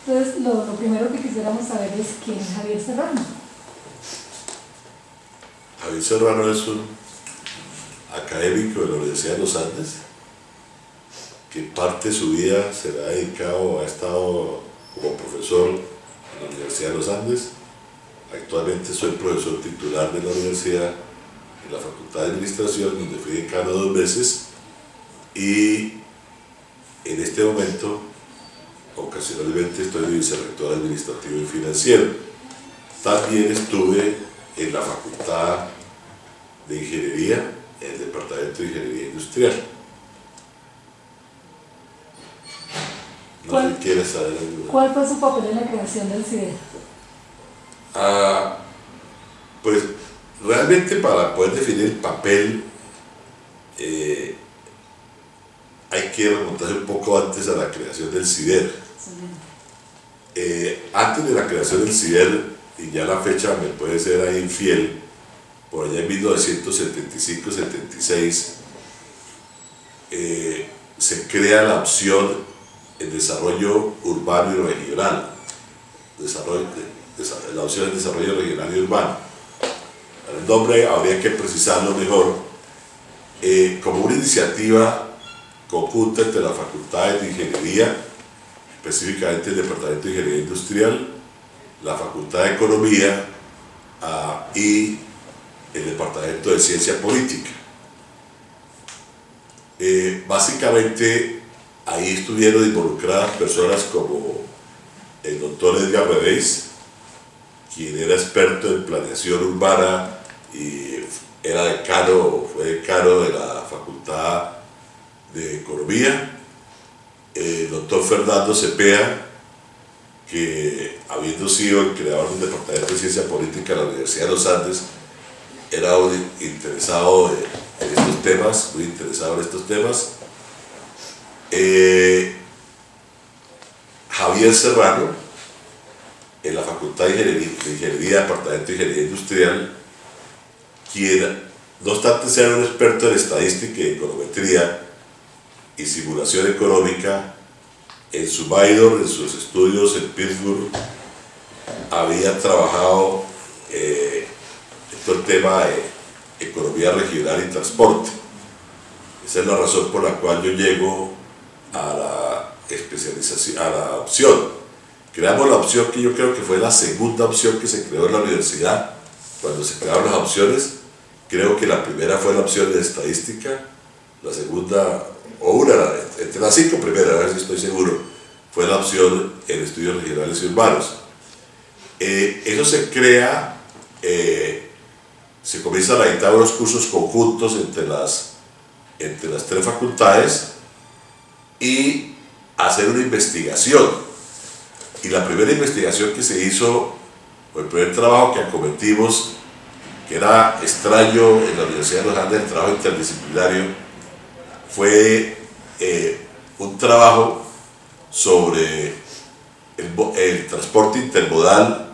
Entonces, lo primero que quisiéramos saber es quién es Javier Serrano. Javier Serrano es un académico de la Universidad de los Andes que parte de su vida se la ha dedicado, ha estado como profesor en la Universidad de los Andes. Actualmente soy profesor titular de la universidad en la Facultad de Administración, donde fui decano 2 veces, y en este momento ocasionalmente estoy de vicerrector administrativo y financiero. También estuve en la Facultad de Ingeniería, en el Departamento de Ingeniería Industrial. No sé si quieres saber algo. ¿Cuál fue su papel en la creación del CIDER? Pues realmente para poder definir el papel hay que remontarse un poco antes a la creación del CIDER. Antes de la creación del CIDER, y ya la fecha me puede ser ahí infiel, por allá en 1975-76 se crea la opción en desarrollo urbano y regional, la opción de desarrollo regional y urbano. El nombre habría que precisarlo mejor, como una iniciativa conjunta entre las facultades de ingeniería, específicamente el Departamento de Ingeniería Industrial, la Facultad de Economía y el Departamento de Ciencia Política. Básicamente ahí estuvieron involucradas personas como el doctor Edgar Reveiz, quien era experto en planeación urbana y era fue decano de la Facultad de Economía, el doctor Fernando Cepeda, que habiendo sido el creador del Departamento de Ciencia Política de la Universidad de los Andes, era un interesado en estos temas, muy interesado en estos temas. Javier Serrano, en la Facultad de Ingeniería, Departamento de Ingeniería Industrial, quien, no obstante ser un experto en estadística y econometría y simulación económica, en su minor, en sus estudios en Pittsburgh, había trabajado todo el tema de economía regional y transporte. Esa es la razón por la cual yo llego a la especialización, a la opción. Creamos la opción que yo creo que fue la segunda opción que se creó en la universidad. Cuando se crearon las opciones, creo que la primera fue la opción de estadística, la segunda, o una, entre las 5 primeras, a ver si estoy seguro, fue la opción en estudios regionales y urbanos. Eso se crea, se comienzan a dictar unos cursos conjuntos entre las 3 facultades y hacer una investigación. Y la primera investigación que se hizo, o el primer trabajo que acometimos, que era extraño en la Universidad de los Andes, el trabajo interdisciplinario, fue un trabajo sobre el transporte intermodal,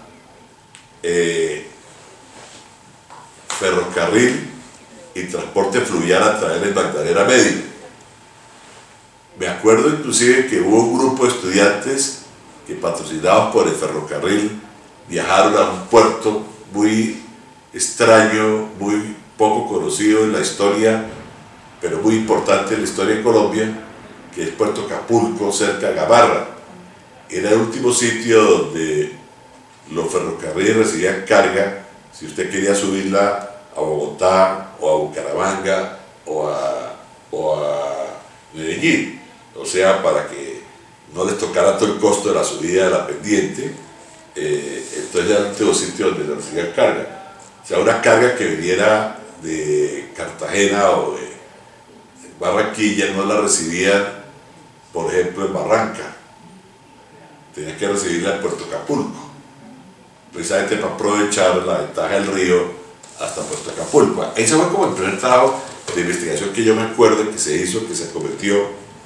ferrocarril y transporte fluvial a través del Magdalena Medio. Me acuerdo inclusive que hubo un grupo de estudiantes que, patrocinados por el ferrocarril, viajaron a un puerto muy extraño, muy poco conocido en la historia, pero muy importante en la historia de Colombia, que es Puerto Capulco, cerca de Gamarra. Era el último sitio donde los ferrocarriles recibían carga si usted quería subirla a Bogotá o a Bucaramanga o a Medellín, o sea, para que no les tocara todo el costo de la subida de la pendiente. Entonces era el último sitio donde se recibía carga, o sea, una carga que viniera de Cartagena o de Barranquilla no la recibían, por ejemplo, en Barranca, tenían que recibirla en Puerto Capulco, precisamente para aprovechar la ventaja del río hasta Puerto Acapulco. Ese fue como el primer trabajo de investigación que yo me acuerdo que se hizo, que se cometió.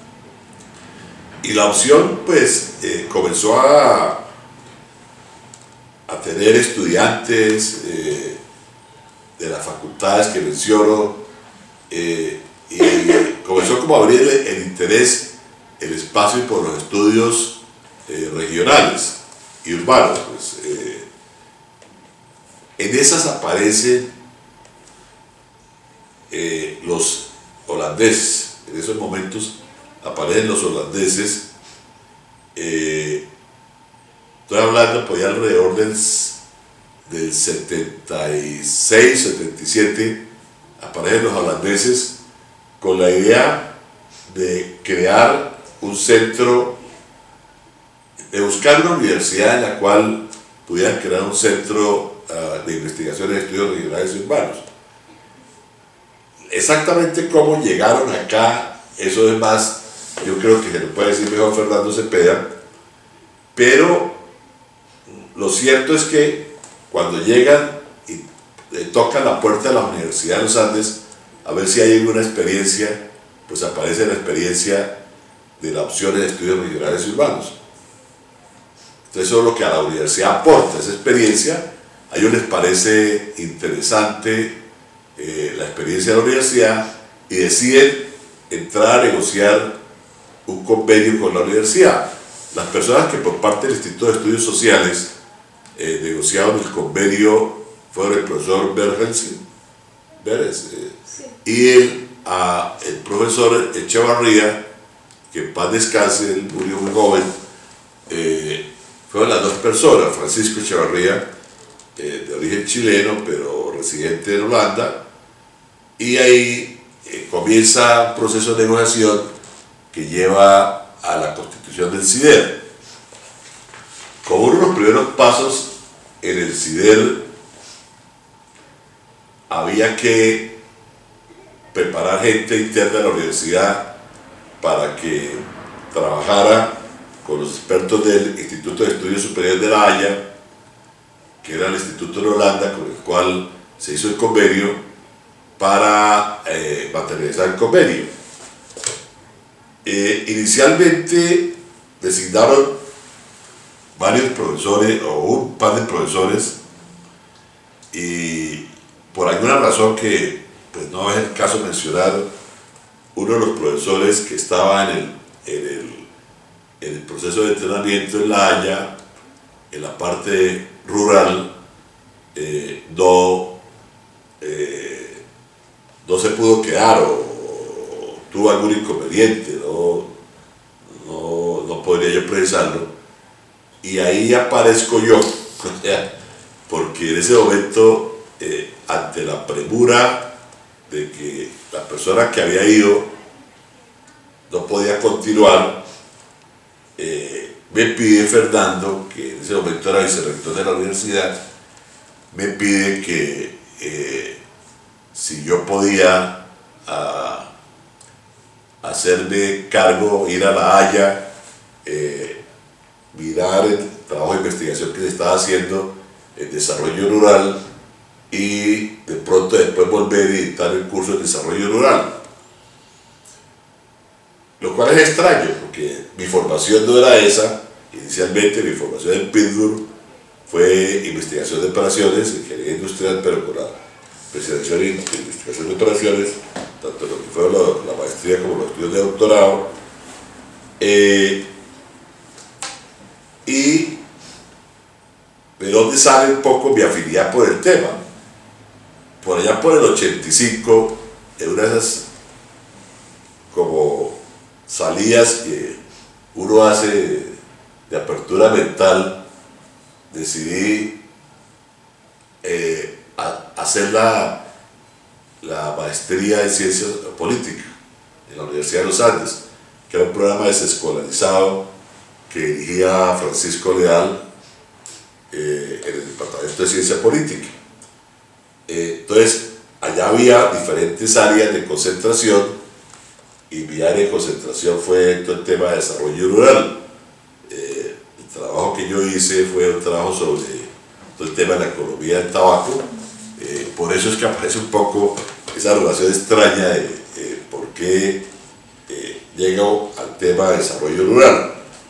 Y la opción, pues, comenzó a tener estudiantes de las facultades que menciono, y comenzó como a abrir el interés, el espacio por los estudios regionales y urbanos. Pues, en esas aparecen los holandeses. En esos momentos aparecen los holandeses. Estoy hablando pues ya alrededor del 76, 77, aparecen los holandeses con la idea de crear un centro, de buscar una universidad en la cual pudieran crear un centro de investigaciones y estudios regionales y urbanos. Exactamente cómo llegaron acá, eso es más, yo creo que se lo puede decir mejor Fernando Cepeda, pero lo cierto es que cuando llegan y tocan la puerta de la Universidad de los Andes a ver si hay alguna experiencia, pues aparece la experiencia de la opción de estudios regionales y urbanos. Entonces eso es lo que a la universidad aporta, esa experiencia. A ellos les parece interesante la experiencia de la universidad y deciden entrar a negociar un convenio con la universidad. Las personas que por parte del Instituto de Estudios Sociales negociaron el convenio fueron el profesor Bergensen y el profesor Echevarría, que en paz descanse, él murió muy joven. Fueron las dos personas, Francisco Echevarría, de origen chileno pero residente en Holanda, y ahí comienza un proceso de negociación que lleva a la constitución del CIDER. Como uno de los primeros pasos en el CIDER, había que preparar gente interna de la universidad para que trabajara con los expertos del Instituto de Estudios Superiores de La Haya, que era el instituto en Holanda con el cual se hizo el convenio, para materializar el convenio. Inicialmente designaron varios profesores o un par de profesores, y por alguna razón que pues no es el caso mencionar, uno de los profesores que estaba en el proceso de entrenamiento en La Haya, en la parte rural, no se pudo quedar o tuvo algún inconveniente, no podría yo precisarlo, y ahí aparezco yo, porque en ese momento, ante la premura de que la persona que había ido no podía continuar, me pide Fernando, que en ese momento era vicerrector de la universidad, me pide que si yo podía hacerme cargo, ir a La Haya, mirar el trabajo de investigación que se estaba haciendo en desarrollo rural y de pronto después volver a dictar el curso de desarrollo rural. Lo cual es extraño, porque mi formación no era esa. Inicialmente mi formación en Pittsburgh fue investigación de operaciones, ingeniería industrial, pero con la especialización en investigación de operaciones, tanto lo que fue la maestría como los estudios de doctorado. Y de dónde sale un poco mi afinidad por el tema. Por allá por el 85, en una de esas como salidas que uno hace de apertura mental, decidí hacer la maestría en ciencias políticas en la Universidad de los Andes, que era un programa desescolarizado que dirigía Francisco Leal en el Departamento de Ciencia Política. Entonces, allá había diferentes áreas de concentración, y mi área de concentración fue todo el tema de desarrollo rural. El trabajo que yo hice fue un trabajo sobre todo el tema de la economía del tabaco. Por eso es que aparece un poco esa relación extraña de por qué llego al tema de desarrollo rural.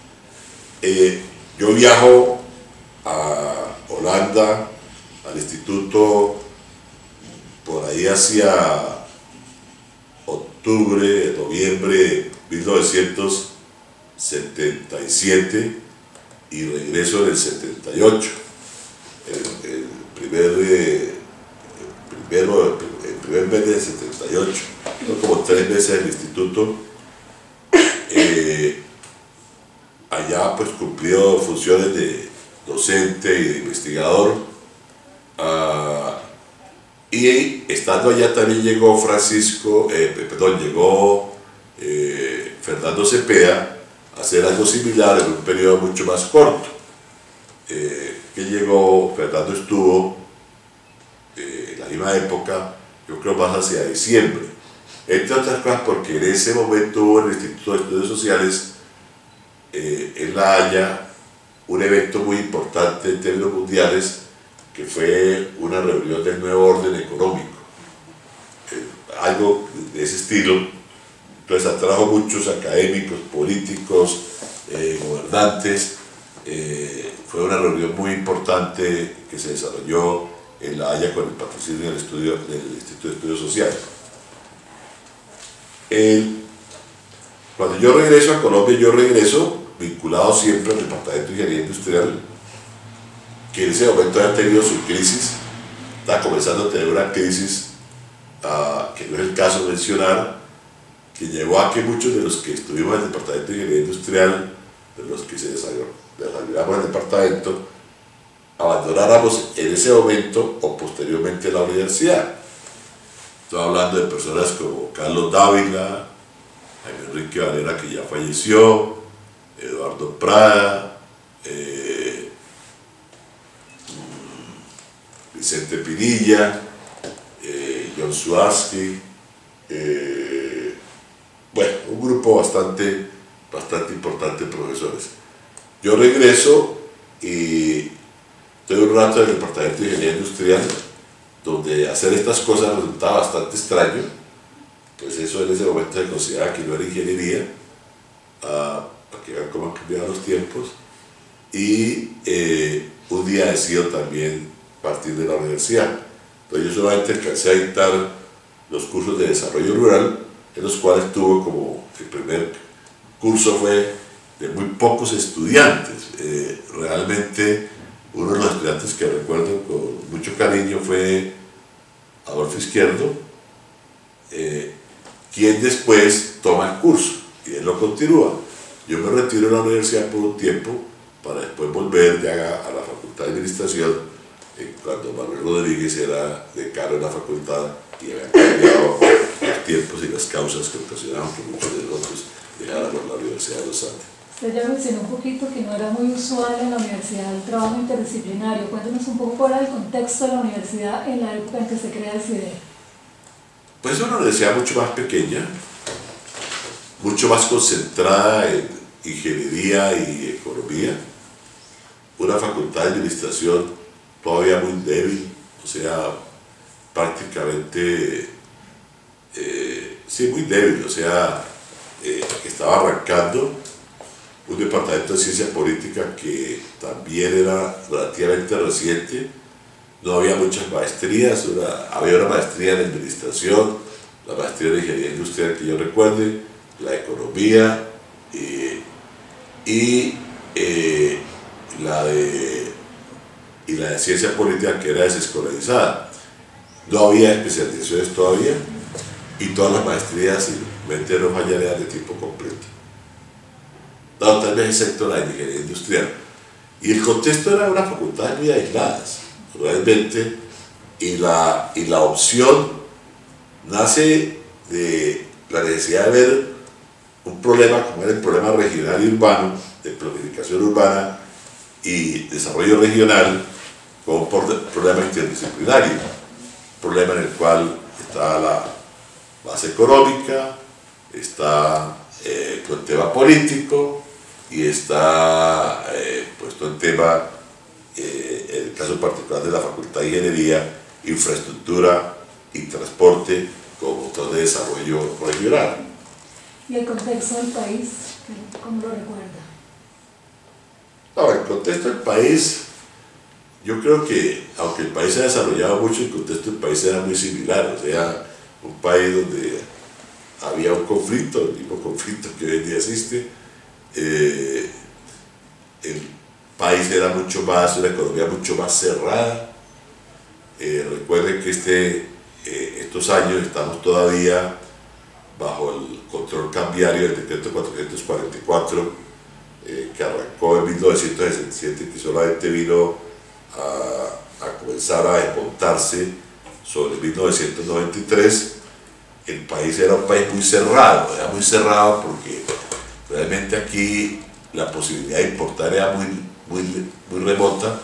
Yo viajo a Holanda, al instituto, por ahí hacia octubre, noviembre de 1977, y regreso en el 78. El primer mes del 78, como 3 meses en el instituto. Allá pues cumplió funciones de docente y de investigador. Y estando allá también llegó Fernando Cepeda a hacer algo similar en un periodo mucho más corto. Fernando estuvo en la misma época, yo creo más hacia diciembre, entre otras cosas porque en ese momento hubo en el Instituto de Estudios Sociales en La Haya un evento muy importante en términos mundiales, que fue una reunión del nuevo orden económico, algo de ese estilo. Entonces atrajo muchos académicos, políticos, gobernantes. Fue una reunión muy importante que se desarrolló en La Haya con el patrocinio del Instituto de Estudios Sociales. Cuando yo regreso a Colombia, yo regreso vinculado siempre al Departamento de Ingeniería Industrial, que en ese momento había tenido su crisis, está comenzando a tener una crisis que no es el caso de mencionar, que llevó a que muchos de los que estuvimos en el Departamento de Ingeniería Industrial, de los que se desarrollamos el departamento, abandonáramos en ese momento o posteriormente la universidad. Estoy hablando de personas como Carlos Dávila, Jaime Enrique Valera, que ya falleció, Eduardo Prada, Vicente Pinilla, John Suarski, bueno, un grupo bastante importante de profesores. Yo regreso y estoy un rato en el Departamento de Ingeniería Industrial, donde hacer estas cosas resultaba bastante extraño, pues eso en ese momento se consideraba que no era ingeniería, para que vean cómo han cambiado los tiempos. Y un día decido también partir de la universidad. Entonces yo solamente alcancé a dictar los cursos de desarrollo rural, en los cuales tuvo como el primer curso fue de muy pocos estudiantes. Realmente uno de los estudiantes que recuerdo con mucho cariño fue Adolfo Izquierdo, quien después toma el curso y él lo continúa. Yo me retiro de la universidad por un tiempo para después volver ya a la Facultad de Administración, cuando Manuel Rodríguez era decano de la facultad y habían cambiado los tiempos y las causas que ocasionaban que muchos de nosotros dejáramos la Universidad de los Andes. Usted ya mencionó un poquito que no era muy usual en la universidad el trabajo interdisciplinario. Cuéntenos un poco cuál era el contexto de la universidad en la época en que se crea el CIDE. Pues es una universidad mucho más pequeña, mucho más concentrada en ingeniería y economía, una facultad de administración todavía muy débil, o sea, prácticamente, sí, muy débil, o sea, estaba arrancando, un departamento de ciencia política que también era relativamente reciente, no había muchas maestrías, había una maestría en administración, la maestría de ingeniería industrial que yo recuerde, la economía y la de ciencia política, que era desescolarizada. No había especializaciones todavía y todas las maestrías, y mente no fallar, eran de tiempo completo. No, tal vez excepto la de ingeniería industrial. Y el contexto era unas facultades muy aisladas, realmente, y la opción nace de la necesidad de ver un problema como era el problema regional y urbano, de planificación urbana y desarrollo regional, como un problema interdisciplinario, un problema en el cual está la base económica, está el tema político y está puesto el tema, en el caso particular de la Facultad de Ingeniería, infraestructura y transporte como motor de desarrollo regional. ¿Y el contexto del país, cómo lo recuerda? No, el contexto del país, yo creo que, aunque el país se ha desarrollado mucho, el contexto del país era muy similar, o sea, un país donde había un conflicto, el mismo conflicto que hoy en día existe. país era una economía mucho más cerrada. Recuerden que estos años estamos todavía bajo el control cambiario del decreto 444, que arrancó en 1967 y que solamente vino a comenzar a desmontarse sobre 1993. El país era un país muy cerrado porque realmente aquí la posibilidad de importar era muy remota,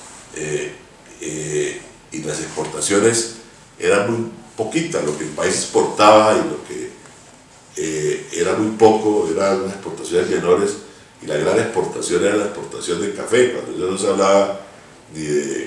y las exportaciones eran muy poquitas. Lo que el país exportaba y lo que era muy poco, eran unas exportaciones menores, y la gran exportación era la exportación de café, cuando ya no se hablaba ni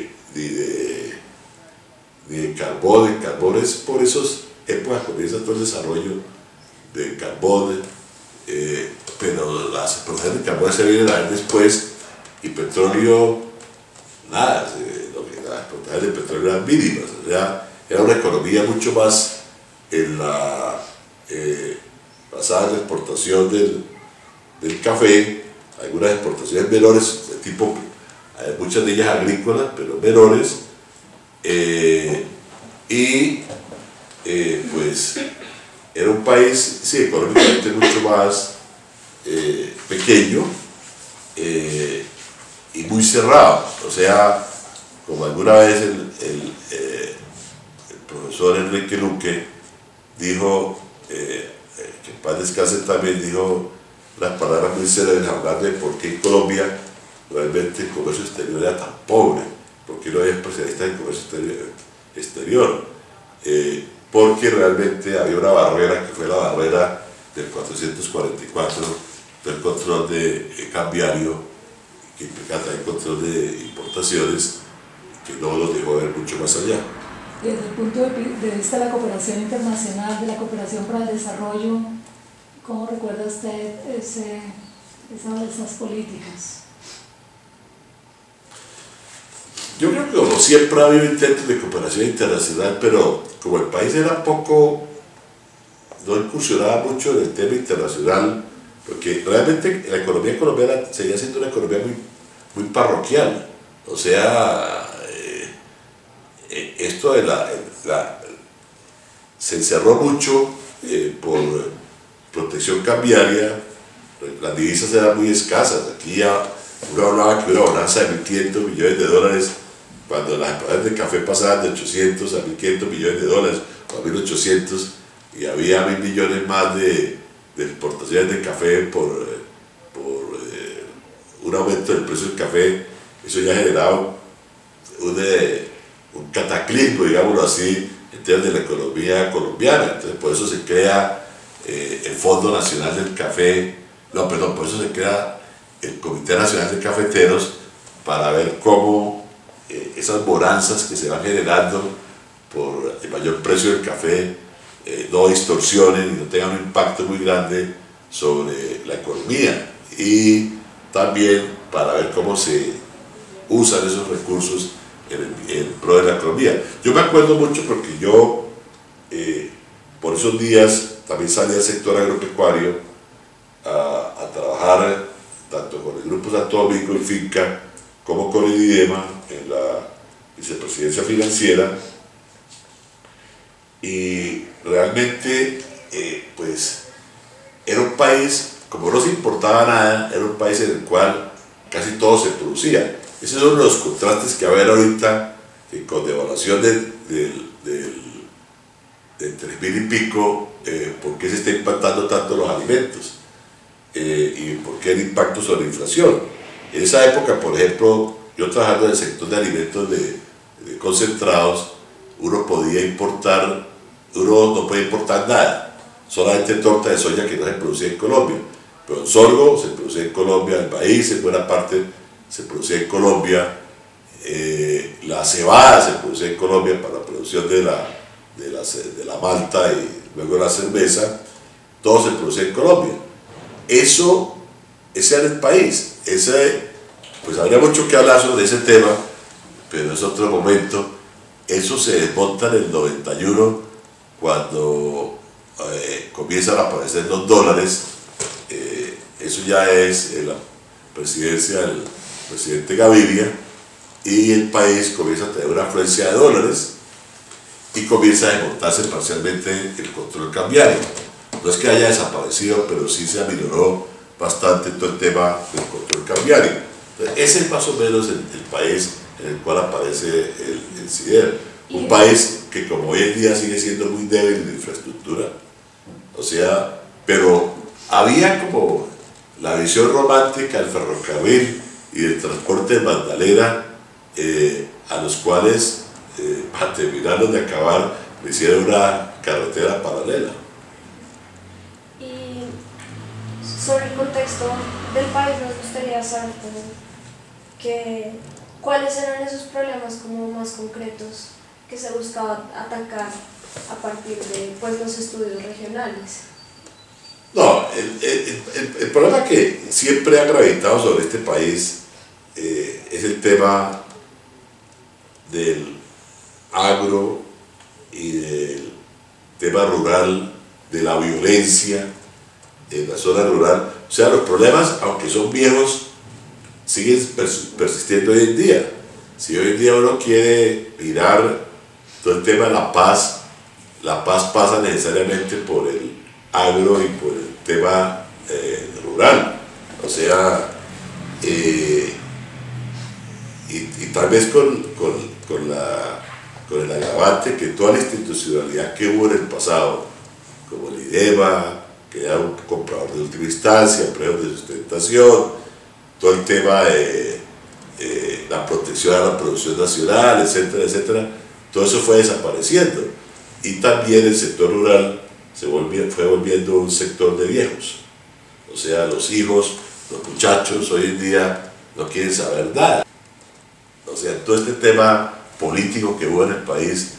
de carbón. El carbón es por esas épocas comienza todo el desarrollo del carbón, pero las exportaciones de carbón se vienen a ver después, y petróleo, nada, las exportaciones de petróleo eran mínimas. O sea, era una economía mucho más basada en la exportación del café, algunas exportaciones menores, de tipo, muchas de ellas agrícolas, pero menores, pues era un país, sí, económicamente mucho más pequeño, y muy cerrado. O sea, como alguna vez el profesor Enrique Luque dijo, que en paz descanse también, dijo unas palabras muy célebres hablando de por qué en Colombia realmente el comercio exterior era tan pobre, por qué no había especialistas en comercio exterior, porque realmente había una barrera que fue la barrera del 444, del control cambiario, que implica también control de importaciones, que no los dejó ver mucho más allá. Y desde el punto de vista de la cooperación internacional, de la cooperación para el desarrollo, ¿cómo recuerda usted esas políticas? Yo creo que como siempre ha habido intentos de cooperación internacional, pero como el país era poco, no incursionaba mucho en el tema internacional, porque realmente la economía colombiana seguía siendo una economía muy parroquial. O sea, esto se encerró mucho por protección cambiaria. Las divisas eran muy escasas. Aquí ya uno hablaba que una bonanza de 1.500 millones de dólares, cuando las empresas de café pasaban de 800 a 1.500 millones de dólares, o a 1.800, y había 1.000 millones más de exportaciones de café por un aumento del precio del café. Eso ya ha generado un cataclismo, digámoslo así, en términos de la economía colombiana. Entonces, por eso se crea el Fondo Nacional del Café, por eso se crea el Comité Nacional de Cafeteros, para ver cómo esas bonanzas que se van generando por el mayor precio del café no distorsionen y no tengan un impacto muy grande sobre la economía, y también para ver cómo se usan esos recursos en pro de la economía. Yo me acuerdo mucho porque yo, por esos días, también salí al sector agropecuario a trabajar tanto con el Grupo Santo Domingo y Finca como con el IDEMA en la vicepresidencia financiera, y realmente pues era un país, como no se importaba nada, era un país en el cual casi todo se producía. Ese es uno de los contrastes que va a haber ahorita, que con devaluación del 3.000 y pico, por qué se está impactando tanto los alimentos, y por qué el impacto sobre la inflación. En esa época, por ejemplo, yo trabajando en el sector de alimentos de concentrados, uno no podía importar nada, solamente torta de soya, que no se producía en Colombia, pero el sorgo se produce en Colombia, el maíz en buena parte se produce en Colombia, la cebada se produce en Colombia para la producción de la malta y luego la cerveza, todo se produce en Colombia. Ese era el país. Pues habría mucho que hablar sobre ese tema, pero es otro momento. Eso se desmonta en el 91, cuando comienzan a aparecer los dólares. Eso ya es en la presidencia presidente Gaviria, y el país comienza a tener una afluencia de dólares y comienza a desmontarse parcialmente el control cambiario. No es que haya desaparecido, pero sí se aminoró bastante todo el tema del control cambiario. Entonces, ese es más o menos el país en el cual aparece el CIDER. Un país que como hoy en día sigue siendo muy débil en infraestructura, o sea, pero había como la visión romántica del ferrocarril y del transporte de Magdalena, a los cuales, para terminarlos de acabar, le hicieron una carretera paralela. Y sobre el contexto del país nos gustaría saber cuáles eran esos problemas como más concretos que se buscaba atacar a partir de pues, los estudios regionales. No, el problema que siempre ha gravitado sobre este país es el tema del agro y del tema rural, de la violencia en la zona rural. O sea, los problemas, aunque son viejos, siguen persistiendo hoy en día. Si hoy en día uno quiere mirar todo el tema de la paz pasa necesariamente por el agro y por el tema rural. O sea, y tal vez con el agravante que toda la institucionalidad que hubo en el pasado, como el IDEMA, que era un comprador de última instancia, precios de sustentación, todo el tema de la protección a la producción nacional, etcétera, etcétera, todo eso fue desapareciendo. Y también el sector rural fue volviendo un sector de viejos. O sea, los hijos, los muchachos hoy en día no quieren saber nada. O sea, todo este tema político que hubo en el país,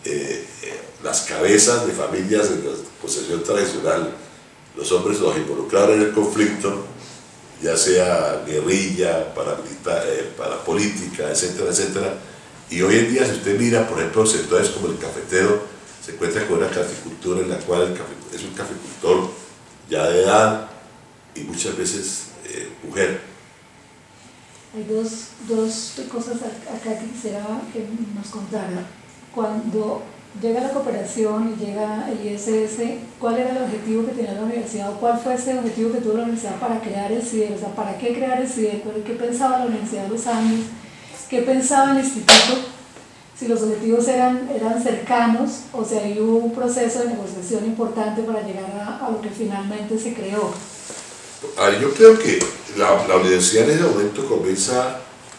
las cabezas de familias en la posesión tradicional, los hombres los involucraron en el conflicto, ya sea guerrilla, parapolítica, etcétera, etcétera. Y hoy en día, si usted mira, por ejemplo, sectores como el cafetero, se encuentra con una caficultura en la cual es un caficultor ya de edad y muchas veces mujer. Hay dos cosas acá que quisiera que nos contara. Cuando llega la cooperación y llega el ISS, ¿cuál era el objetivo que tenía la universidad o cuál fue ese objetivo que tuvo la universidad para crear el CIDER? O sea, ¿para qué crear el CIDER? ¿Qué pensaba la Universidad de los Andes? ¿Qué pensaba el instituto? Si los objetivos eran cercanos o si ahí hubo un proceso de negociación importante para llegar a lo que finalmente se creó. Yo creo que la universidad en ese momento comienza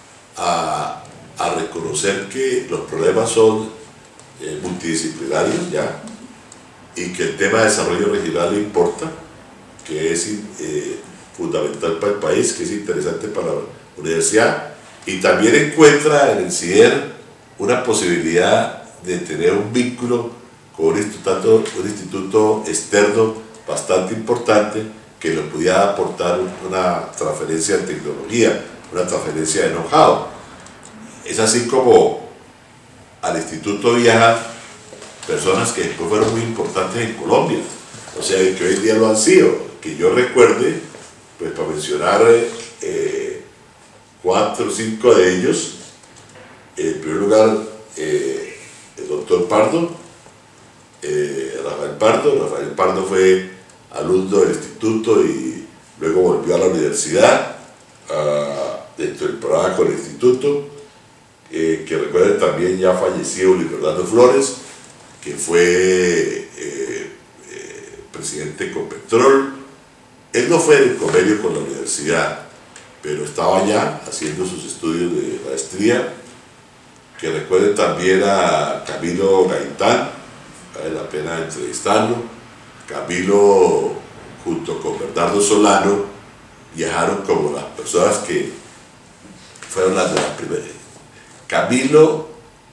a reconocer que los problemas son multidisciplinarios ya, y que el tema de desarrollo regional le importa, que es fundamental para el país, que es interesante para la universidad, y también encuentra en el CIDER una posibilidad de tener un vínculo con un instituto externo bastante importante que le pudiera aportar una transferencia de tecnología, una transferencia de know-how. Es así como al instituto viajan personas que después fueron muy importantes en Colombia, o sea, que hoy en día lo han sido, que yo recuerde, pues para mencionar 4 o 5 de ellos. En primer lugar, el doctor Pardo, Rafael Pardo fue alumno del instituto y luego volvió a la universidad dentro del programa con el instituto, que recuerden también ya fallecido Luis Fernando Flores, que fue presidente de Copetrol. Él no fue en el convenio con la universidad, pero estaba allá haciendo sus estudios de maestría. Que recuerden también a Camilo Gaitán, vale la pena entrevistarlo. Camilo, junto con Bernardo Solano, viajaron como las personas que fueron las de la primera. Camilo,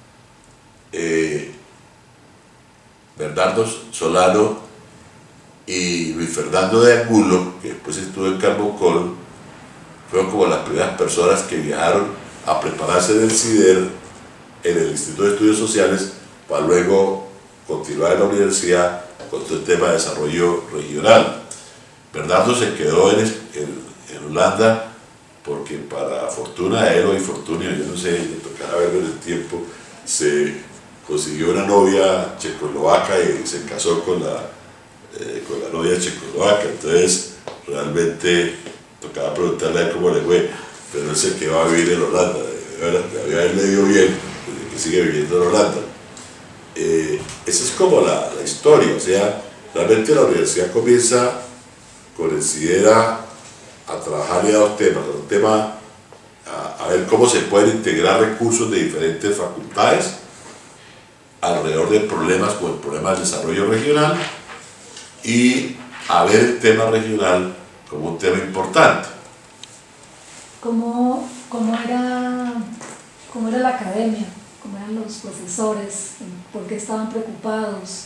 Bernardo Solano y Luis Fernando de Angulo, que después estuvo en Carbocol, fueron como las primeras personas que viajaron a prepararse en el CIDER, en el Instituto de Estudios Sociales, para luego continuar en la universidad con todo el tema de desarrollo regional. Bernardo se quedó en Holanda porque para fortuna de él o infortunio, yo no sé, le tocaba verlo en el tiempo, se consiguió una novia checoslovaca y se casó con la novia checoslovaca, entonces realmente tocaba preguntarle a él cómo le fue, pero él se quedó a vivir en Holanda, a él le dio bien, desde que sigue viviendo en Holanda. Esa es como la historia, o sea, realmente la universidad comienza con el CIDERA a trabajar a dos temas, un tema a ver cómo se pueden integrar recursos de diferentes facultades alrededor de problemas como el problema del desarrollo regional y a ver el tema regional como un tema importante. ¿Cómo era la academia? ¿Cómo eran los profesores? ¿Por qué estaban preocupados?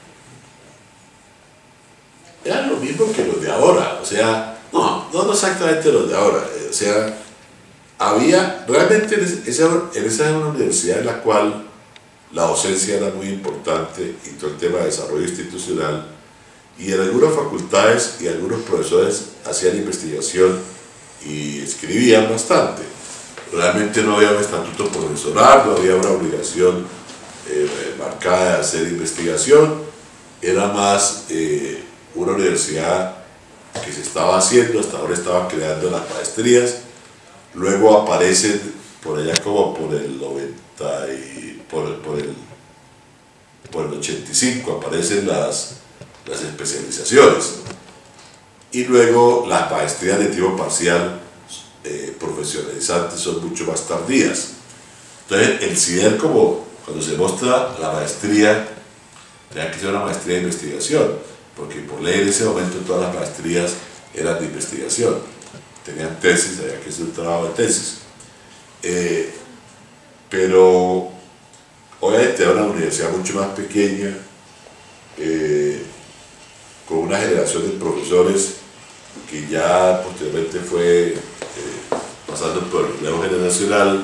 Era lo mismo que los de ahora, o sea, no exactamente los de ahora, o sea, había, realmente esa era una universidad en la cual la docencia era muy importante y todo el tema de desarrollo institucional, y en algunas facultades y algunos profesores hacían investigación y escribían bastante. Realmente no había un estatuto profesoral, no había una obligación marcada de hacer investigación, era más una universidad que se estaba haciendo, hasta ahora estaba creando las maestrías, luego aparecen por allá como por el 90 y por el 85 aparecen las especializaciones, y luego las maestrías de tipo parcial profesionalizantes son mucho más tardías. Entonces el CIDER, como cuando se muestra la maestría, tenía que ser una maestría de investigación, porque por ley en ese momento todas las maestrías eran de investigación, tenían tesis, había que hacer un trabajo de tesis. Pero obviamente era una universidad mucho más pequeña, con una generación de profesores que ya posteriormente fue pasando por el relevo generacional,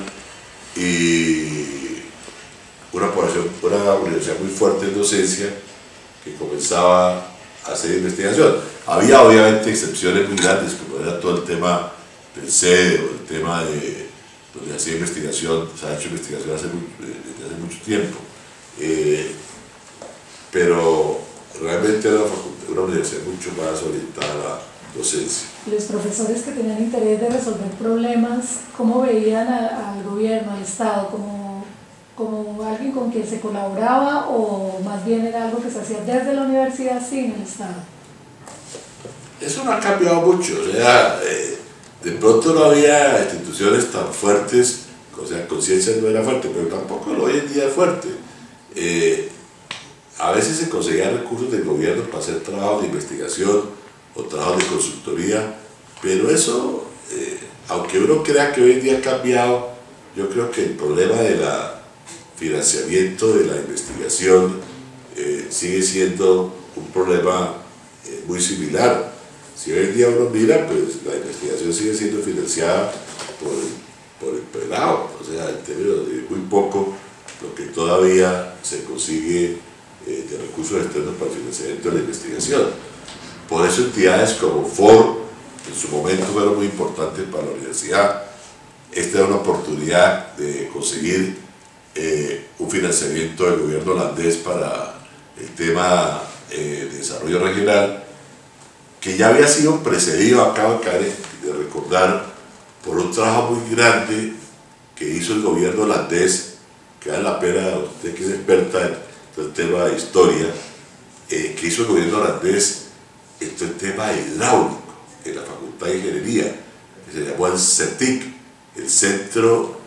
y una universidad muy fuerte en docencia que comenzaba a hacer investigación. Había obviamente excepciones muy grandes, como era todo el tema del CEDE o el tema de donde hacía investigación, se ha hecho investigación desde hace mucho tiempo, pero realmente era una universidad mucho más orientada a la docencia. Los profesores que tenían interés de resolver problemas, ¿cómo veían al gobierno, al Estado? ¿Como alguien con quien se colaboraba, o más bien era algo que se hacía desde la universidad sin el Estado? Eso no ha cambiado mucho, o sea, de pronto no había instituciones tan fuertes, o sea, conciencia no era fuerte, pero tampoco hoy en día es fuerte. A veces se conseguían recursos del gobierno para hacer trabajos de investigación o trabajos de consultoría, pero eso, aunque uno crea que hoy en día ha cambiado, yo creo que el problema del financiamiento de la investigación sigue siendo un problema muy similar. Si hoy en día uno mira, pues la investigación sigue siendo financiada por el privado, o sea, en términos de muy poco lo que todavía se consigue de recursos externos para el financiamiento de la investigación. Por eso entidades como FOR en su momento fueron muy importantes para la universidad. Esta era una oportunidad de conseguir un financiamiento del gobierno holandés para el tema de desarrollo regional, que ya había sido precedido, acabo de recordar, por un trabajo muy grande que hizo el gobierno holandés, que vale la pena, usted que es experta en el tema de historia, que hizo el gobierno holandés en el tema hidráulico, en la Facultad de Ingeniería, que se llamó el CETIC, el Centro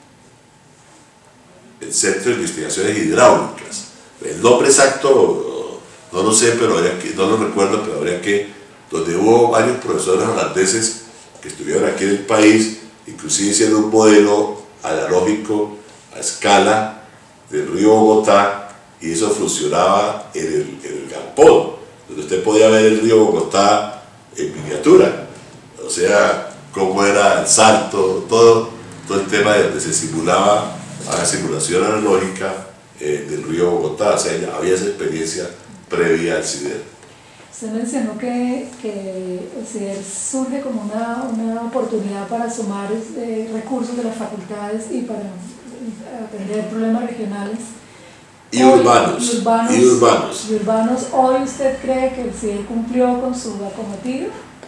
de Investigaciones Hidráulicas. El nombre exacto no lo sé, pero no lo recuerdo, pero habría que, donde hubo varios profesores holandeses que estuvieron aquí en el país, inclusive hicieron un modelo analógico a escala del río Bogotá, y eso funcionaba en el galpón, donde usted podía ver el río Bogotá en miniatura, o sea, cómo era el salto, todo el tema de donde se simulaba a la simulación analógica del río Bogotá, o sea, ya había esa experiencia previa al CIDER. Usted mencionó que el CIDER surge como una oportunidad para sumar recursos de las facultades y para atender problemas regionales. Y urbanos. Y urbanos. ¿Hoy usted cree que el CIDER cumplió con su acometido?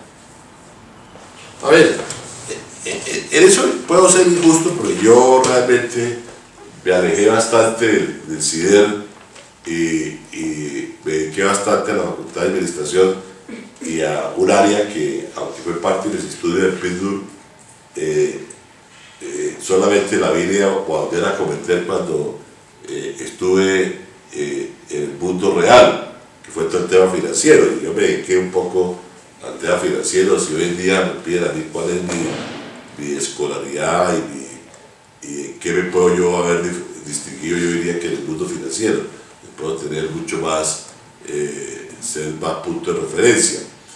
A ver, en eso puedo ser injusto porque yo realmente me alejé bastante del CIDER y me dediqué bastante a la Facultad de Administración y a un área que, aunque fue parte de los estudios de Pittsburgh, solamente la vine a volver a cometer cuando estuve en el mundo real, que fue todo el tema financiero, y yo me dediqué un poco al tema financiero. Si hoy en día me piden a mí cuál es mi escolaridad y en qué me puedo yo haber distinguido, yo diría que en el mundo financiero puedo tener mucho más, ser más punto de referencia.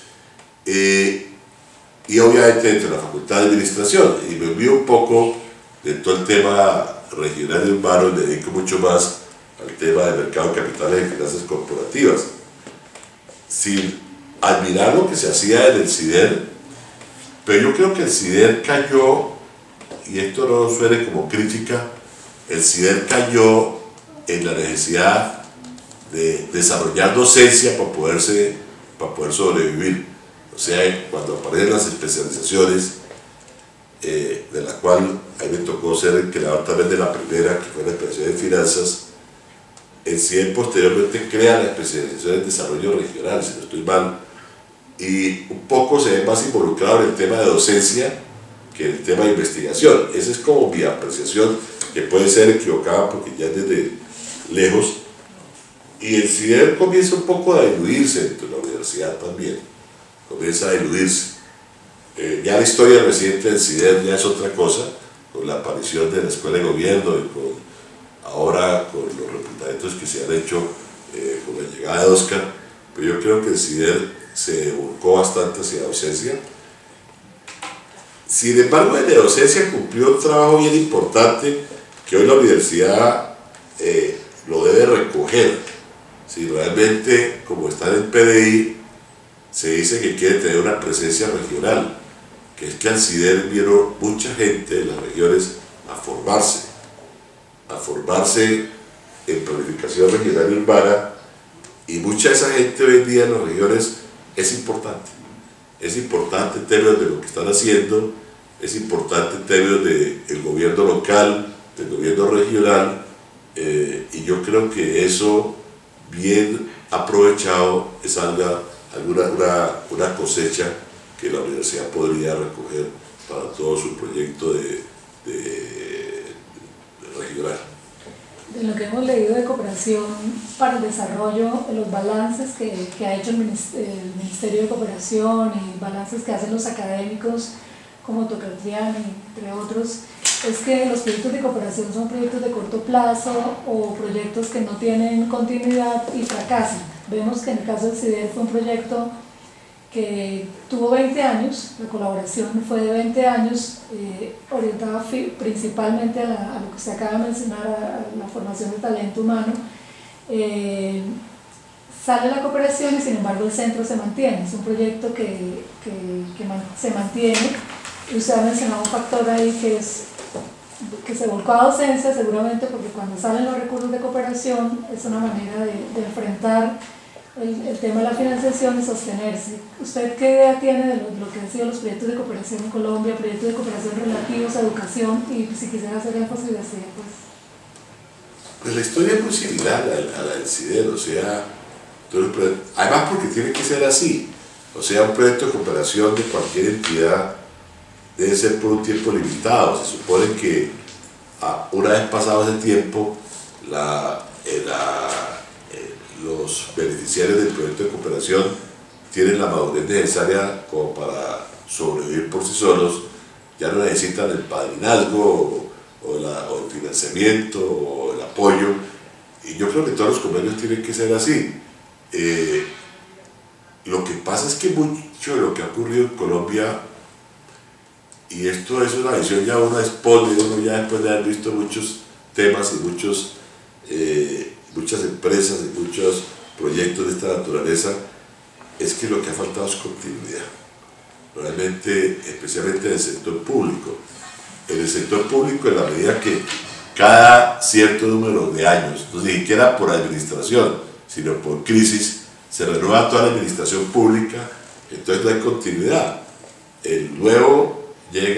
Y obviamente entre la Facultad de Administración, y me olvido un poco de todo el tema regional y urbano, y me dedico mucho más al tema del mercado de capitales y finanzas corporativas, sin admirar lo que se hacía en el CIDER, pero yo creo que el CIDER cayó, y esto no suene como crítica, el CIDER cayó en la necesidad de desarrollar docencia para poder sobrevivir. O sea, cuando aparecen las especializaciones, de la cual a mí me tocó ser el creador también de la primera, que fue la especialización en finanzas, el CIDER posteriormente crea la especialización en desarrollo regional, si no estoy mal, y un poco se ve más involucrado en el tema de docencia que en el tema de investigación. Esa es como mi apreciación, que puede ser equivocada porque ya desde lejos. Y el CIDER comienza un poco a diluirse dentro de la universidad también, comienza a diluirse. Ya la historia reciente del CIDER ya es otra cosa, con la aparición de la Escuela de Gobierno y ahora con los replantamientos que se han hecho con la llegada de Oscar, pero yo creo que el CIDER se volcó bastante hacia la docencia. Sin embargo, en la docencia cumplió un trabajo bien importante que hoy la universidad lo debe recoger. Si realmente, como está en el PDI, se dice que quiere tener una presencia regional, que es que al CIDER vieron mucha gente de las regiones a formarse en planificación regional y urbana, y mucha de esa gente hoy en día en las regiones es importante en términos de lo que están haciendo, es importante en términos del gobierno local, del gobierno regional, y yo creo que eso bien aprovechado es una cosecha que la universidad podría recoger para todo su proyecto de regional. De lo que hemos leído de cooperación para el desarrollo, los balances que ha hecho el Ministerio de Cooperación y balances que hacen los académicos como Tocatriani, entre otros, es que los proyectos de cooperación son proyectos de corto plazo o proyectos que no tienen continuidad y fracasan. Vemos que en el caso del CIDER fue un proyecto que tuvo 20 años, la colaboración fue de 20 años, orientada principalmente a lo que se acaba de mencionar, a la formación de talento humano. Sale la cooperación y sin embargo el centro se mantiene, es un proyecto que se mantiene. Y usted ha mencionado un factor ahí que se volcó a docencia seguramente porque cuando salen los recursos de cooperación es una manera de enfrentar el tema de la financiación y sostenerse. ¿Usted qué idea tiene de lo que han sido los proyectos de cooperación en Colombia, proyectos de cooperación relativos a educación? Y si quisiera hacer énfasis de así, pues la historia es muy similar a la del CIDER, o sea, además porque tiene que ser así, o sea, un proyecto de cooperación de cualquier entidad debe ser por un tiempo limitado. Se supone que una vez pasado ese tiempo, los beneficiarios del proyecto de cooperación tienen la madurez necesaria como para sobrevivir por sí solos, ya no necesitan el padrinazgo o el financiamiento o el apoyo, y yo creo que todos los convenios tienen que ser así. Lo que pasa es que mucho de lo que ha ocurrido en Colombia, y esto es una visión ya uno expone, uno ya después de haber visto muchos temas y muchas empresas y muchos proyectos de esta naturaleza, es que lo que ha faltado es continuidad. Realmente, especialmente en el sector público. En el sector público, en la medida que cada cierto número de años, no ni siquiera por administración, sino por crisis, se renueva toda la administración pública, entonces no hay continuidad. El nuevo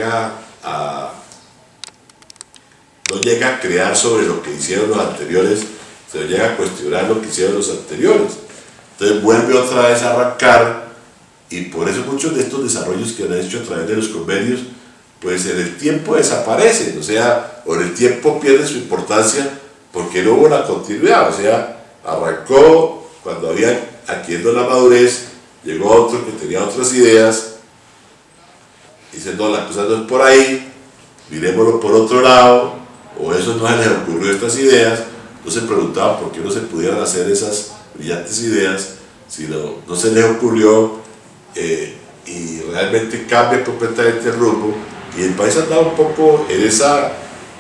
no llega a crear sobre lo que hicieron los anteriores, se llega a cuestionar lo que hicieron los anteriores. Entonces vuelve otra vez a arrancar, y por eso muchos de estos desarrollos que han hecho a través de los convenios, pues en el tiempo desaparecen, o sea, o en el tiempo pierden su importancia porque no hubo la continuidad, o sea, arrancó cuando había adquiriendo la madurez, llegó otro que tenía otras ideas, dice, no, la cosa no es por ahí, miremoslo por otro lado, o eso no se les ocurrió estas ideas, no se preguntaban por qué no se pudieran hacer esas brillantes ideas, sino no se les ocurrió, y realmente cambia completamente el rumbo, y el país andaba un poco en esa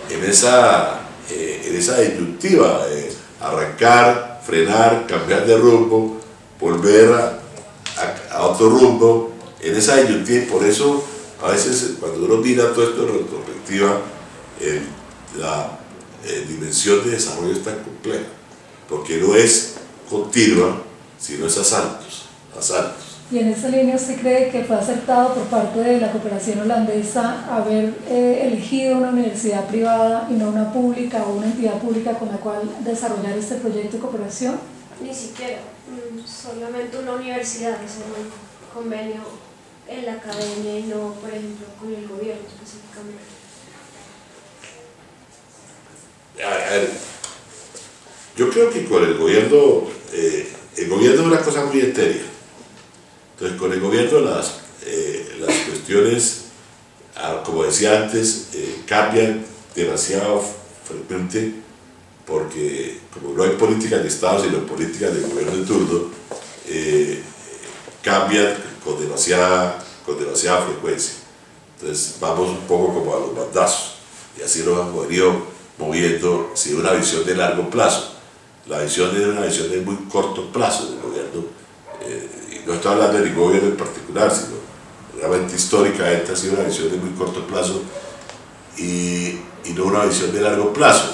disyuntiva, arrancar, frenar, cambiar de rumbo, volver a otro rumbo, en esa disyuntiva, y por eso a veces cuando uno mira todo esto en retrospectiva, la dimensión de desarrollo es tan compleja, porque no es continua, sino es a saltos. Y en esa línea, ¿usted cree que fue acertado por parte de la cooperación holandesa haber elegido una universidad privada y no una pública o una entidad pública con la cual desarrollar este proyecto de cooperación? Ni siquiera, solamente una universidad, es un convenio en la academia y no, por ejemplo, con el gobierno específicamente. A ver, yo creo que con el gobierno es una cosa muy etérea. Entonces, con el gobierno las cuestiones, como decía antes, cambian demasiado frecuente, porque como no hay políticas de Estado, sino políticas del gobierno de turno, cambian con demasiada frecuencia. Entonces, vamos un poco como a los bandazos, y así nos hemos venido moviendo sin una visión de largo plazo. La visión es una visión de muy corto plazo del gobierno. No estoy hablando de ningún gobierno en particular, sino realmente históricamente ha sido una visión de muy corto plazo y no una visión de largo plazo.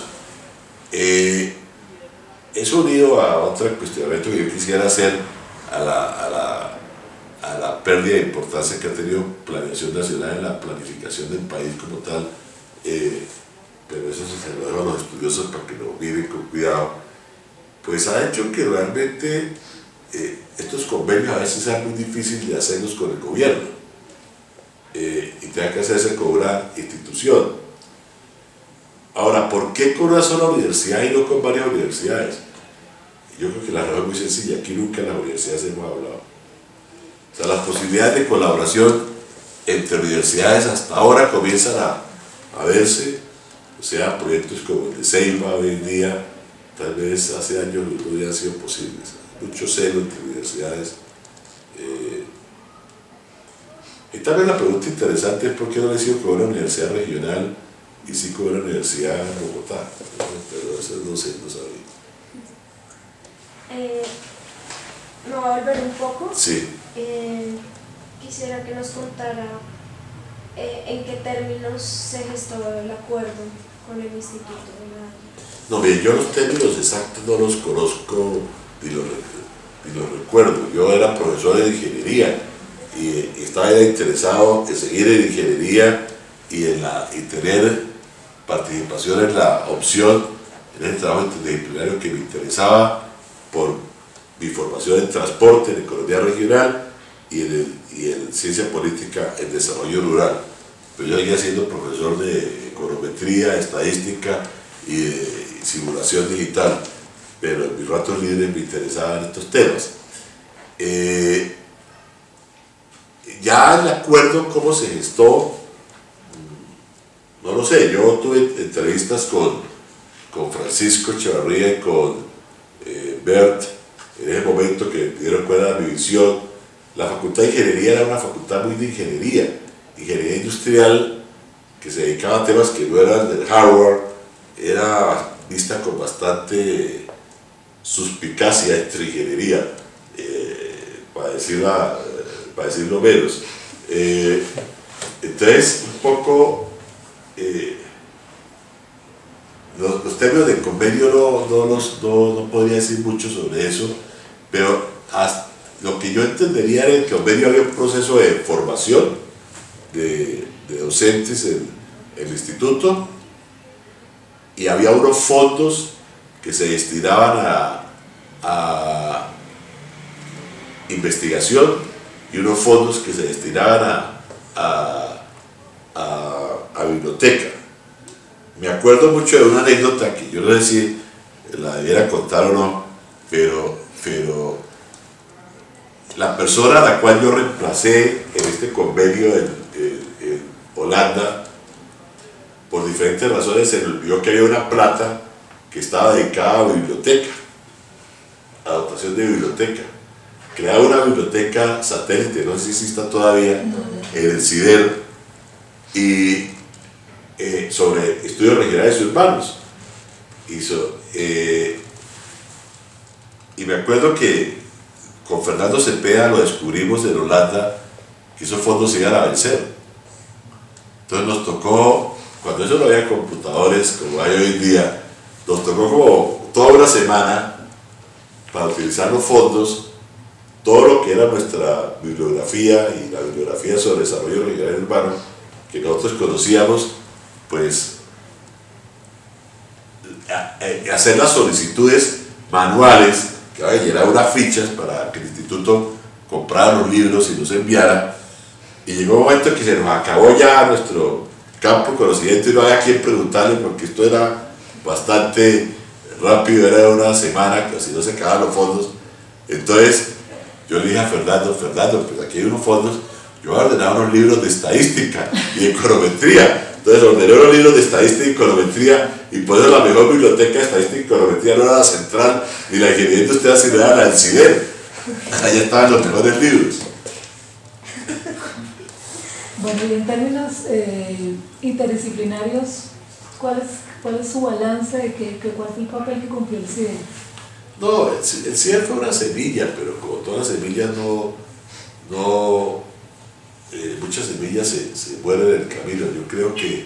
Eso unido a otro cuestionamiento que yo quisiera hacer a la pérdida de importancia que ha tenido planeación nacional en la planificación del país como tal, pero eso se lo dejo a los estudiosos para que lo miren con cuidado, pues ha hecho que realmente estos convenios a veces sea muy difícil de hacerlos con el gobierno y tenga que hacerse con una institución. Ahora, ¿por qué con una sola universidad y no con varias universidades? Yo creo que la razón es muy sencilla, aquí nunca en las universidades hemos hablado. O sea, las posibilidades de colaboración entre universidades hasta ahora comienzan a verse, o sea, proyectos como el de Ceiba hoy en día, tal vez hace años no hubieran sido posibles. Mucho celo entre universidades. Y también la pregunta interesante es por qué no le sigo con una universidad regional y sí con una universidad en Bogotá. Pero eso no sé, no sabía. Me voy a volver un poco. Sí. Quisiera que nos contara en qué términos se gestó el acuerdo con el Instituto de la... No, bien, yo los términos exactos no los conozco ni los recuerdo. Yo era profesor de ingeniería y estaba interesado en seguir en ingeniería y tener participación en la opción en el trabajo interdisciplinario que me interesaba por mi formación en transporte, en economía regional y en ciencia política en desarrollo rural. Pero yo seguía siendo profesor de econometría, estadística y de simulación digital, pero en mis ratos libres me interesaban estos temas. Ya el acuerdo, ¿cómo se gestó? No lo sé. Yo tuve entrevistas con Francisco Echevarría y con Bert en ese momento que dieron cuenta de mi visión. La Facultad de Ingeniería era una facultad muy de ingeniería industrial, que se dedicaba a temas que no eran del hardware, era vista con bastante suspicacia entre ingeniería. para decirlo menos. Entonces, un poco, los términos del convenio no podría decir mucho sobre eso, pero lo que yo entendería era que en el convenio había un proceso de formación de docentes en el instituto, y había unos fondos que se destinaban a investigación y unos fondos que se destinaban a biblioteca. Me acuerdo mucho de una anécdota que yo no sé si la debiera contar o no, pero la persona a la cual yo reemplacé en este convenio en Holanda, por diferentes razones se me olvidó que había una plata que estaba dedicada a biblioteca, a dotación de biblioteca. Creaba una biblioteca satélite, no sé si está todavía, en el CIDER, y sobre estudios regionales y urbanos. Y me acuerdo que con Fernando Cepeda lo descubrimos en Holanda, que esos fondos se iban a vencer. Entonces nos tocó, cuando eso no había computadores como hay hoy en día, nos tocó como toda una semana para utilizar los fondos, todo lo que era nuestra bibliografía y la bibliografía sobre desarrollo regional y urbano que nosotros conocíamos, pues hacer las solicitudes manuales, que había que llenar unas fichas para que el instituto comprara los libros y los enviara, y llegó un momento que se nos acabó ya nuestro campo de conocimiento y no había a quien preguntarle, porque esto era bastante rápido, era una semana, casi no se acababan los fondos. Entonces yo le dije a Fernando, pues aquí hay unos fondos, yo voy a ordenar unos libros de estadística y de econometría. Entonces ordené unos libros de estadística y econometría, y por eso la mejor biblioteca de estadística y econometría no era la central ni la ingeniería industrial, sino era la del CIDER. Allá estaban los mejores libros. Bueno, y en términos interdisciplinarios, ¿cuál es su balance de cuál fue el papel que cumplió el CIDER? No, el CIDER fue una semilla, pero como todas las semillas muchas semillas se mueren en el camino. Yo creo que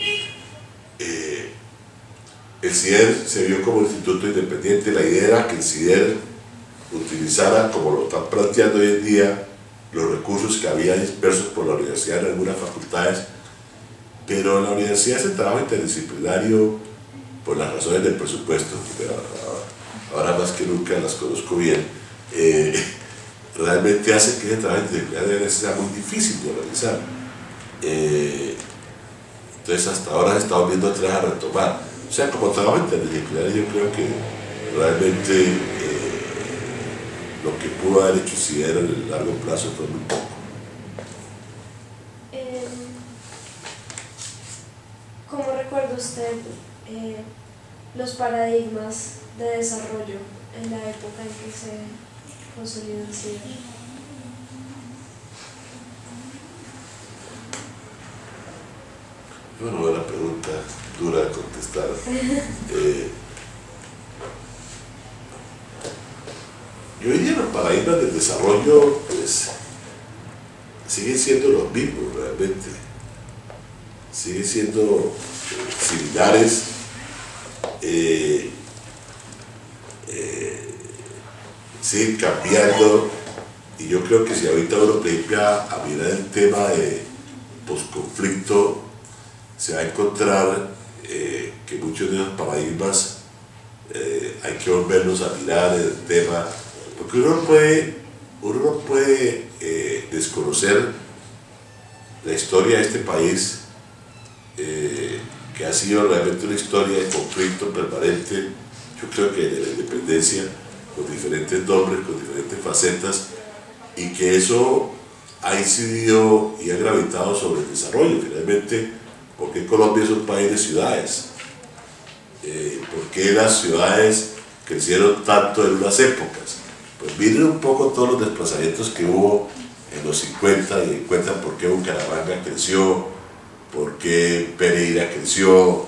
el CIDER se vio como un instituto independiente. La idea era que el CIDER utilizara, como lo están planteando hoy en día, los recursos que había dispersos por la universidad en algunas facultades, pero la universidad es el trabajo interdisciplinario por las razones del presupuesto, pero ahora más que nunca las conozco bien, realmente hace que ese trabajo interdisciplinario sea muy difícil de realizar. Entonces hasta ahora se está volviendo atrás a retomar. O sea, como trabajo interdisciplinario yo creo que realmente lo que pudo haber hecho CIDER en el largo plazo fue muy poco. ¿Cómo recuerda usted los paradigmas de desarrollo en la época en que se consolidó el CIDER? Bueno, buena pregunta, dura de contestar. Yo diría que los paradigmas del desarrollo pues, siguen siendo los mismos realmente, siguen siendo similares, siguen cambiando, y yo creo que si ahorita uno principia a mirar el tema de posconflicto, se va a encontrar que muchos de los paradigmas hay que volverlos a mirar el tema, porque uno no puede desconocer la historia de este país, que ha sido realmente una historia de conflicto permanente, yo creo que de la independencia, con diferentes nombres, con diferentes facetas, y que eso ha incidido y ha gravitado sobre el desarrollo. Finalmente, ¿por qué Colombia es un país de ciudades? ¿Por qué las ciudades crecieron tanto en unas épocas? Pues miren un poco todos los desplazamientos que hubo en los 50 y encuentran por qué Bucaramanga creció, por qué Pereira creció,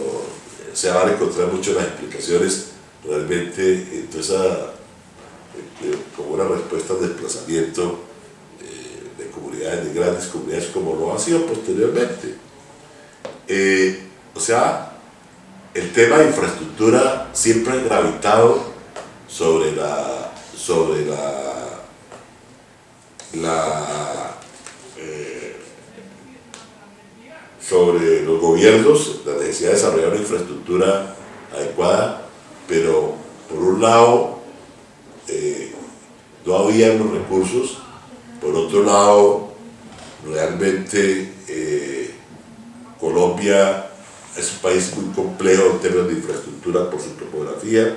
se van a encontrar mucho las explicaciones realmente en toda esa como una respuesta al desplazamiento de comunidades, de grandes comunidades, como lo ha sido posteriormente. O sea, el tema de infraestructura siempre ha gravitado sobre los gobiernos, la necesidad de desarrollar una infraestructura adecuada, pero por un lado no había los recursos, por otro lado realmente Colombia es un país muy complejo en términos de infraestructura por su topografía.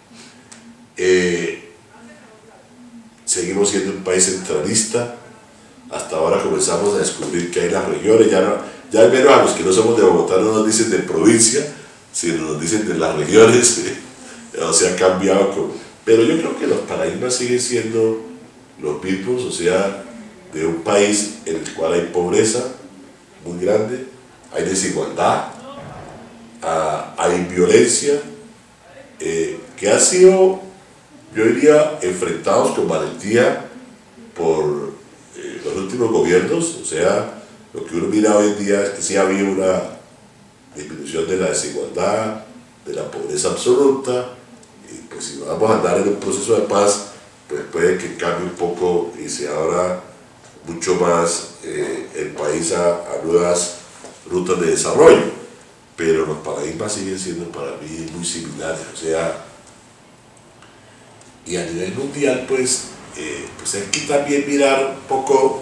Seguimos siendo un país centralista. Hasta ahora comenzamos a descubrir que hay las regiones, ya al menos a los que no somos de Bogotá no nos dicen de provincia, sino nos dicen de las regiones. O sea, ha cambiado. Pero yo creo que los paradigmas siguen siendo los mismos, o sea, de un país en el cual hay pobreza muy grande, hay desigualdad, hay violencia, que han sido, yo diría, enfrentados con valentía por los últimos gobiernos. O sea, lo que uno mira hoy en día es que sí ha habido una disminución de la desigualdad, de la pobreza absoluta, y pues si vamos a andar en un proceso de paz, pues puede que cambie un poco y se abra mucho más el país a nuevas rutas de desarrollo, pero los paradigmas siguen siendo para mí muy similares. O sea, y a nivel mundial pues hay que también mirar un poco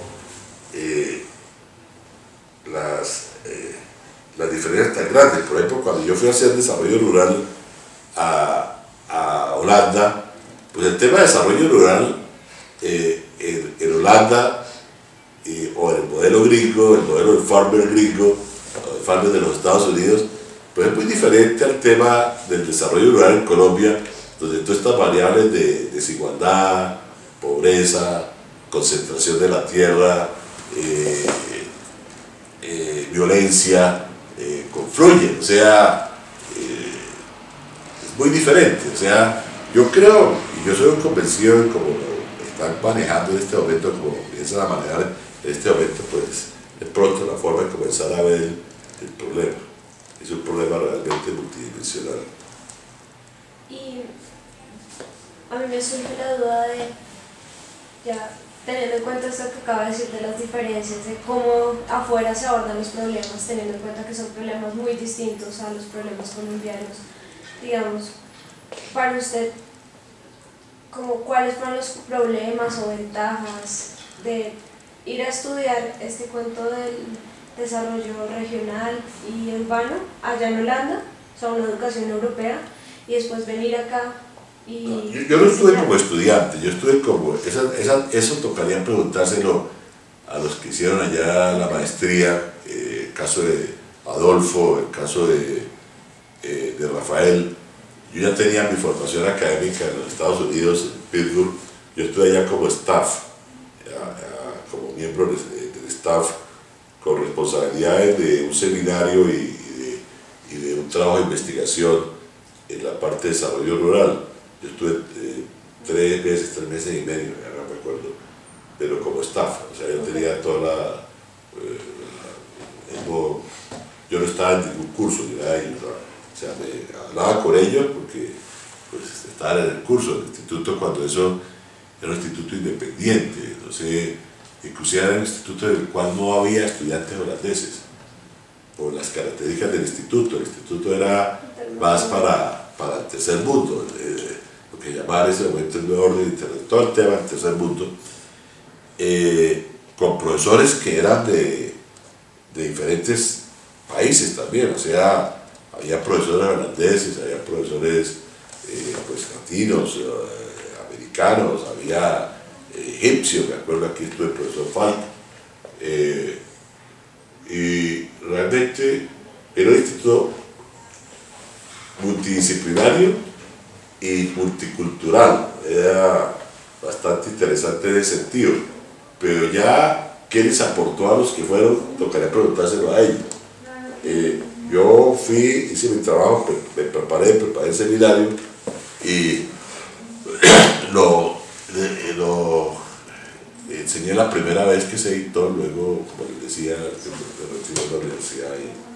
las diferencias tan grandes. Por ejemplo, cuando yo fui a hacer desarrollo rural a Holanda, pues el tema de desarrollo rural en Holanda, o en el modelo gringo, el modelo del farmer gringo, o el farmer de los Estados Unidos, pues es muy diferente al tema del desarrollo rural en Colombia, donde todas estas variables de desigualdad, pobreza, concentración de la tierra, violencia, confluyen. O sea, es muy diferente. O sea, yo creo, y yo soy convencido de cómo lo están manejando en este momento, como lo piensan a manejar en este momento, pues es pronto la forma de comenzar a ver el problema. Es un problema realmente multidimensional. Y a mí me surge la duda de, ya teniendo en cuenta esto que acaba de decir de las diferencias, de cómo afuera se abordan los problemas, teniendo en cuenta que son problemas muy distintos a los problemas colombianos, digamos, para usted, ¿cuáles fueron los problemas o ventajas de ir a estudiar este cuento del desarrollo regional y urbano allá en Holanda, o sea, una educación europea, y después venir acá? Yo no estuve como estudiante, yo estuve como, eso tocaría preguntárselo a los que hicieron allá la maestría, el caso de Adolfo, el caso de Rafael. Yo ya tenía mi formación académica en los Estados Unidos, en Pittsburgh. Yo estuve allá como staff, como miembro del staff, con responsabilidades de un seminario y de un trabajo de investigación en la parte de desarrollo rural. Yo estuve 3 meses y medio, ya no me acuerdo, pero como staff. O sea, yo tenía toda yo no estaba en ningún curso ni nada, o sea, me hablaba con ellos porque pues, estaban en el curso del instituto, cuando eso era un instituto independiente. Entonces, inclusive era un instituto en el cual no había estudiantes holandeses por las características del instituto. El instituto era más para el tercer mundo, lo que llamaban en ese momento el nuevo orden internacional, todo el tema del tercer mundo, con profesores que eran de diferentes países también. O sea, había profesores holandeses, había profesores pues, latinos, americanos, había egipcios. Me acuerdo, aquí estuve el profesor Falk, y realmente era un instituto multidisciplinario y multicultural. Era bastante interesante en ese sentido, pero ya ¿qué les aportó a los que fueron? Tocaría preguntárselo a ellos. Yo fui, hice mi trabajo, pues, me preparé el seminario y enseñé la primera vez que se editó, luego, como les decía, me retiré de la universidad y